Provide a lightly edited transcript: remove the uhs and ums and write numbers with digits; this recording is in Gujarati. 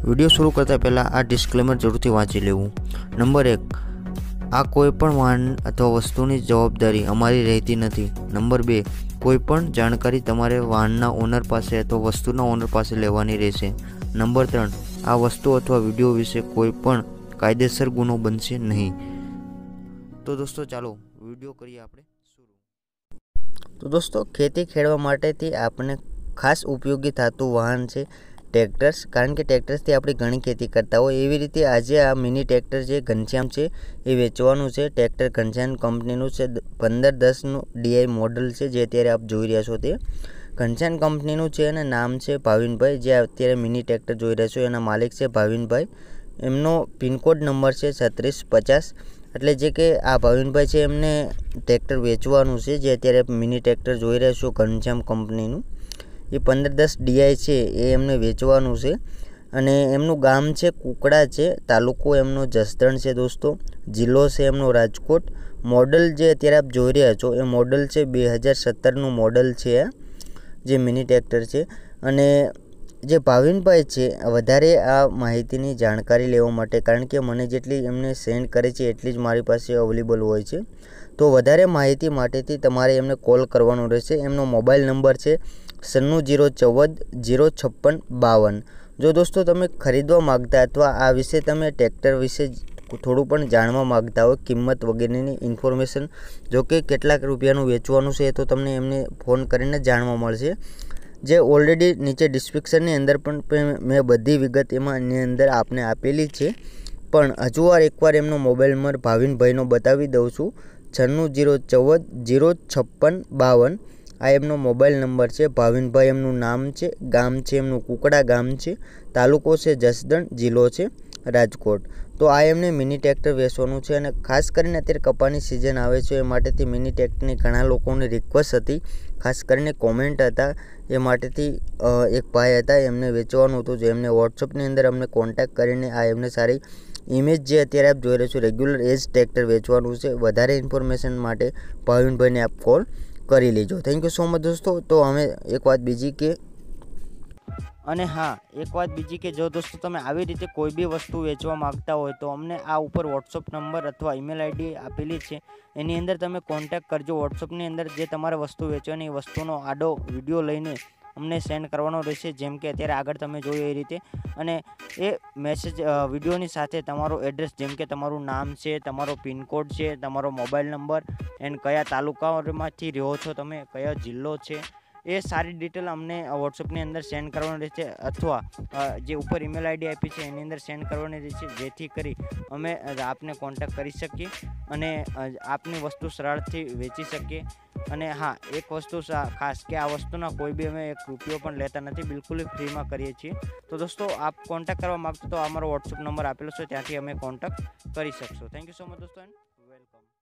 વિડીયો શરૂ કરતાં પહેલાં આ ડિસ્ક્લેમર જરૂરથી વાંચી લેવું। નંબર 1, આ કોઈપણ વાહન અથવા વસ્તુની જવાબદારી અમારી રહેતી નથી। નંબર 2, કોઈપણ જાણકારી તમારે વાહનના ઓનર પાસે અથવા વસ્તુના ઓનર પાસે લેવાની રહેશે। નંબર 3, આ વસ્તુ અથવા વિડીયો વિશે કોઈ પણ કાયદેસર ગુનો બનશે નહીં। તો દોસ્તો ચાલો વિડીયો કરીએ આપણે શરૂ। તો દોસ્તો ખેતી ખેડવા માટેથી આપણને ખાસ ઉપયોગી થતું વાહન છે ટ્રેક્ટર્સ, કારણ કે ટ્રેક્ટર્સથી આપણે ઘણી ખેતી કરતા હોય। એવી રીતે આજે આ મિની ટ્રેક્ટર જે ઘનશ્યામ છે એ વેચવાનું છે। ટ્રેક્ટર ઘનશ્યામ કંપનીનું છે, 1510નું DI મોડલ છે જે અત્યારે આપ જોઈ રહ્યા છો તે ઘનશ્યામ કંપનીનું છે અને નામ છે ભાવિનભાઈ। જે અત્યારે મિની ટ્રેક્ટર જોઈ રહ્યા છો એના માલિક છે ભાવિનભાઈ। એમનો પિનકોડ નંબર છે 3650। એટલે જે કે આ ભાવિનભાઈ છે એમને ટ્રેક્ટર વેચવાનું છે જે અત્યારે મિની ટ્રેક્ટર જોઈ રહ્યા છો ઘનશ્યામ કંપનીનું એ 1510 DI છે એ એમને વેચવાનું છે અને એમનું ગામ છે કુકડા છે, તાલુકો એમનો જસદણ છે દોસ્તો, જિલ્લો છે એમનો રાજકોટ। મોડલ જે અત્યારે આપ જોઈ રહ્યા છો એ મોડલ છે 2017નું મોડલ છે આ જે મિની ટ્રેક્ટર છે। અને જે ભાવિનભાઈ છે વધારે આ માહિતીની જાણકારી લેવા માટે, કારણ કે મને જેટલી એમને સેન્ડ કરે છે એટલી જ મારી પાસે અવેલેબલ હોય છે, તો વધારે માહિતી માટેથી તમારે એમને કોલ કરવાનો રહેશે। એમનો મોબાઈલ નંબર છે 96 014 056 52। જો દોસ્તો તમે ખરીદવા માગતા અથવા આ વિશે તમે ટ્રેક્ટર વિશે થોડું પણ જાણવા માગતા હોય, કિંમત વગેરેની ઇન્ફોર્મેશન, જો કે કેટલાક રૂપિયાનું વેચવાનું છે તો તમને એમને ફોન કરીને જાણવા મળશે। જે ઓલરેડી નીચે ડિસ્ક્રિપ્શનની અંદર પણ મેં બધી વિગત એની અંદર આપને આપેલી છે, પણ હજુ એકવાર એમનો મોબાઈલ નંબર ભાવિનભાઈનો બતાવી દઉં છું 96 014 056 52। આ એમનો મોબાઈલ નંબર છે। ભાવિનભાઈ એમનું નામ છે, ગામ છે એમનું કુકડા ગામ છે, તાલુકો છે જસદણ, જિલ્લો છે રાજકોટ। તો આ એમને મિની ટ્રેક્ટર વેચવાનું છે અને ખાસ કરીને અત્યારે કપાની સિઝન આવે છે એ માટેથી મિની ટ્રેક્ટરની ઘણા લોકોની રિક્વેસ્ટ હતી, ખાસ કરીને કોમેન્ટ હતા એ માટેથી એક ભાઈ હતા એમને વેચવાનું હતું, જે એમને વોટ્સઅપની અંદર અમને કોન્ટેક્ટ કરીને આ એમને સારી ઇમેજ જે અત્યારે આપ જોઈ રહ્યો છો રેગ્યુલર એજ ટ્રેક્ટર વેચવાનું છે। વધારે ઇન્ફોર્મેશન માટે ભાવિનભાઈને આપ કોલ કરી લેજો। થેન્ક યુ સો મચ દોસ્તો। તો અમે એક વાત બીજી કે જો દોસ્તો તમે આવી રીતે કોઈ બી વસ્તુ વેચવા માંગતા હોય તો અમને આ ઉપર વોટ્સઅપ નંબર અથવા ઈમેલ આઈડી આપેલી છે એની અંદર તમે કોન્ટેક્ટ કરજો। વોટ્સઅપની અંદર જે તમારે વસ્તુ વેચવાની એ વસ્તુનો આડો વિડીયો લઈને અમને સેન્ડ કરવાનો રહેશે, જેમ કે અત્યારે આગળ તમે જોયું એ રીતે, અને એ મેસેજ વિડીયોની સાથે તમારો એડ્રેસ, જેમ કે તમારું નામ છે, તમારો પિનકોડ છે, તમારો મોબાઈલ નંબર એન્ડ કયા તાલુકામાંથી રહ્યો છો તમે, કયો જિલ્લો છે, એ સારી ડિટેલ અમને વોટ્સઅપની અંદર સેન્ડ કરવાની રહેશે, અથવા જે ઉપર ઈમેલ આઈડી આપી છે એની અંદર સેન્ડ કરવાની રહેશે, જેથી કરી અમે આપને કોન્ટેક્ટ કરી શકીએ અને આપની વસ્તુ સરળથી વેચી શકીએ। અને હા, એક વસ્તુ ખાસ કે આ વસ્તુના કોઈ બી અમે 1 રૂપિયો પણ લેતા નથી, બિલકુલ ફ્રીમાં કરીએ છીએ। તો દોસ્તો આપ કોન્ટેક્ટ કરવા માગતો તો અમારો વોટ્સઅપ નંબર આપેલો છે, ત્યાંથી અમે કોન્ટેક્ટ કરી શકશો। થેન્ક યુ સો મચ દોસ્તો એન્ડ વેલકમ।